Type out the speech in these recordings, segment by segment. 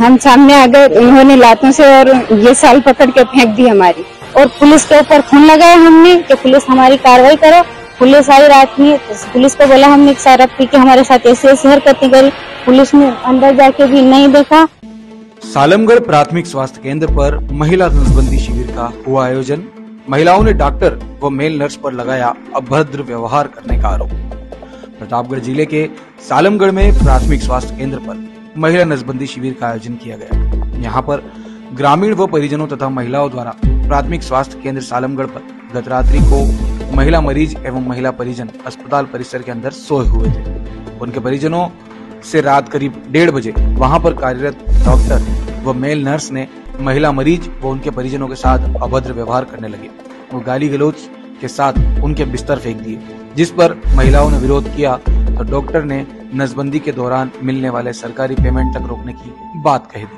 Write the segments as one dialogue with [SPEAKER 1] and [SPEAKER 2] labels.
[SPEAKER 1] हम सामने आ गए, उन्होंने लातों से और ये साल पकड़ के फेंक दी हमारी, और पुलिस के ऊपर खून लगाया हमने कि पुलिस हमारी कार्रवाई करो। पुलिस आई रात में, तो पुलिस को बोला हमने शराब पी के हमारे साथ ऐसी ऐसी हरकतें करी। पुलिस ने अंदर जाके भी नहीं देखा।
[SPEAKER 2] सालमगढ़ प्राथमिक स्वास्थ्य केंद्र पर महिला नसबंदी शिविर का हुआ आयोजन। महिलाओं ने डॉक्टर व मेल नर्स पर लगाया अभद्र व्यवहार करने का आरोप। प्रतापगढ़ जिले के सालमगढ़ में प्राथमिक स्वास्थ्य केंद्र पर महिला नसबंदी शिविर का आयोजन किया गया। यहाँ पर ग्रामीण व परिजनों तथा महिलाओं द्वारा प्राथमिक स्वास्थ्य केंद्र सालमगढ़ पर गत रात्रि को महिला मरीज एवं महिला परिजन अस्पताल परिसर के अंदर सोए हुए थे। उनके परिजनों से रात करीब 1:30 बजे वहां पर कार्यरत डॉक्टर व मेल नर्स ने महिला मरीज व उनके परिजनों के साथ अभद्र व्यवहार करने लगे। वो गाली गलौज के साथ उनके बिस्तर फेंक दिए, जिस पर महिलाओं ने विरोध किया तो डॉक्टर ने नसबंदी के दौरान मिलने वाले सरकारी पेमेंट तक रोकने की बात कही दी।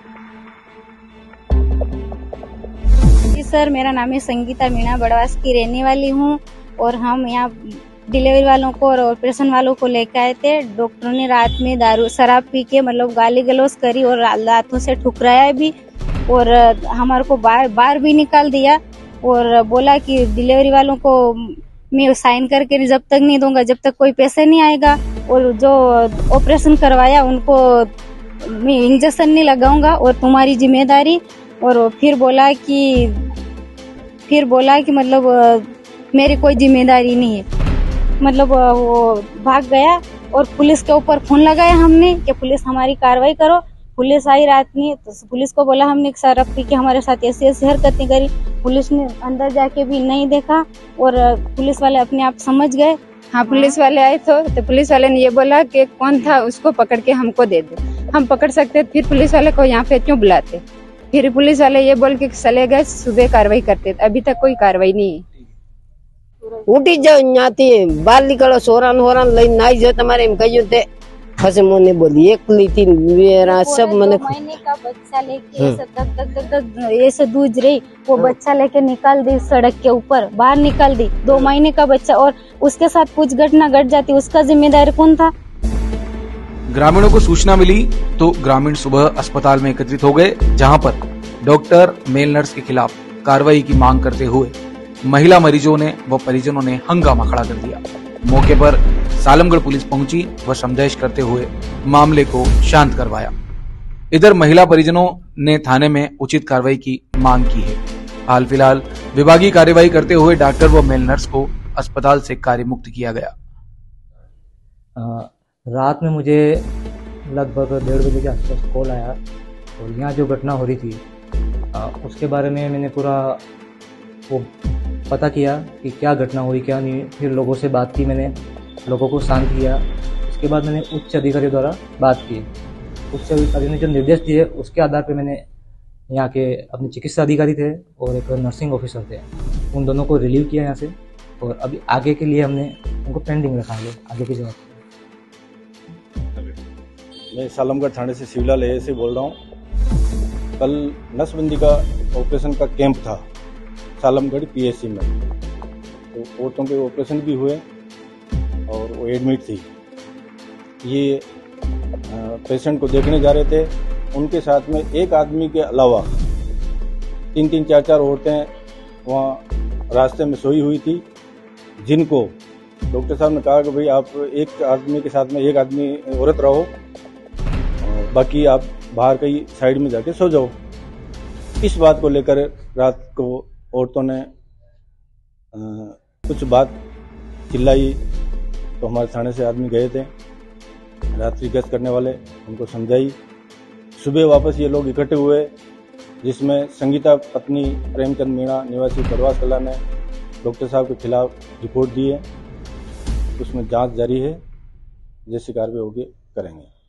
[SPEAKER 1] सर, मेरा नाम है संगीता मीणा, बड़वास की रहने वाली हूँ, और हम यहाँ डिलीवरी वालों को और ऑपरेशन वालों को लेकर आए थे। डॉक्टरों ने रात में दारू शराब पी के मतलब गाली गलौज करी और लातों से ठुकराया भी, और हमारे को बाहर भी निकाल दिया, और बोला कि डिलीवरी वालों को मैं साइन करके जब तक नहीं दूंगा जब तक कोई पैसे नहीं आएगा, और जो ऑपरेशन करवाया उनको मैं इंजेक्शन नहीं लगाऊंगा और तुम्हारी जिम्मेदारी। और फिर बोला कि मतलब मेरी कोई जिम्मेदारी नहीं है। मतलब वो भाग गया और पुलिस के ऊपर खून लगाया हमने कि पुलिस हमारी कार्रवाई करो। पुलिस आई रात में, तो पुलिस को बोला हमने शराब पी के हमारे साथ ऐसी ऐसी हरकतें करी। पुलिस ने अंदर जाके भी नहीं देखा, और पुलिस वाले अपने आप समझ गए।
[SPEAKER 3] हाँ, पुलिस वाले आए तो पुलिस वाले ने ये बोला कि कौन था उसको पकड़ के हमको दे दो, हम पकड़ सकते। फिर पुलिस वाले को यहाँ पे क्यों बुलाते? फिर पुलिस वाले ये बोल के चले गए, सुबह कार्रवाई करते। अभी तक कोई कार्रवाई नहीं है।
[SPEAKER 4] उठी जाओ न्याती बाल निकलो सोरान होरान लई नाई जो तुम्हारे में कहियो ते फसे मोने बोली एक ली मेरा सब मने
[SPEAKER 1] महीने का बच्चा लेके ऐसे दूज रही, वो बच्चा लेके निकाल दी सड़क के ऊपर, बाहर निकाल दी। 2 महीने का बच्चा, और उसके साथ कुछ घटना घट जाती, उसका जिम्मेदार कौन था?
[SPEAKER 2] ग्रामीणों को सूचना मिली तो ग्रामीण सुबह अस्पताल में एकत्रित हो गए, जहां पर डॉक्टर मेल नर्स के खिलाफ कार्रवाई की मांग करते हुए महिला मरीजों ने व परिजनों ने हंगामा खड़ा कर दिया। मौके पर सालमगढ़ पुलिस पहुंची व समझाइश करते हुए मामले को शांत करवाया। इधर महिला परिजनों ने थाने में उचित कार्रवाई की मांग की है। हाल फिलहाल विभागीय कार्यवाही करते हुए डॉक्टर व मेल नर्स को अस्पताल से कार्य मुक्त किया गया।
[SPEAKER 5] रात में मुझे लगभग 1:30 बजे के आसपास कॉल आया, और यहाँ जो घटना हो रही थी उसके बारे में मैंने पूरा वो पता किया कि क्या घटना हुई क्या नहीं। फिर लोगों से बात की, मैंने लोगों को शांत किया। उसके बाद मैंने उच्च अधिकारी द्वारा बात की। उच्च अधिकारी ने जो निर्देश दिए उसके आधार पर मैंने यहाँ के अपने चिकित्सा अधिकारी थे और एक नर्सिंग ऑफिसर थे, उन दोनों को रिलीव किया यहाँ से, और अभी आगे के लिए हमने उनको पेंडिंग रखा है आगे की जवाब।
[SPEAKER 6] मैं सालमगढ़ थाने से शिवलाल ए से बोल रहा हूँ। कल नसबंदी का ऑपरेशन का कैंप था सालमगढ़ पीएचसी में, तो औरतों के ऑपरेशन भी हुए और वो एडमिट थी। ये पेशेंट को देखने जा रहे थे, उनके साथ में एक आदमी के अलावा 3-3, 4-4 औरतें वहाँ रास्ते में सोई हुई थी, जिनको डॉक्टर साहब ने कहा कि भाई आप एक आदमी के साथ में एक आदमी औरत रहो, बाकी आप बाहर कहीं साइड में जाके सो जाओ। इस बात को लेकर रात को औरतों ने कुछ बात चिल्लाई, तो हमारे थाने से आदमी गए थे रात्रि गश्त करने वाले, उनको समझाई। सुबह वापस ये लोग इकट्ठे हुए, जिसमें संगीता पत्नी प्रेमचंद मीणा निवासी बड़वास कला ने डॉक्टर साहब के खिलाफ रिपोर्ट दी है। उसमें जांच जारी है, जैसी कार्रवाई होगी करेंगे।